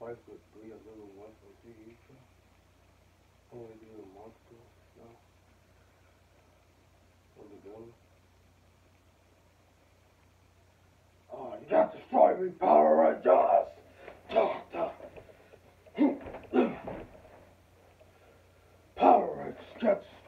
5'3", a little 1.3 each. Only do a monster now. On the gun. Oh, you got to destroy me, Power Rangers! Power Rangers, get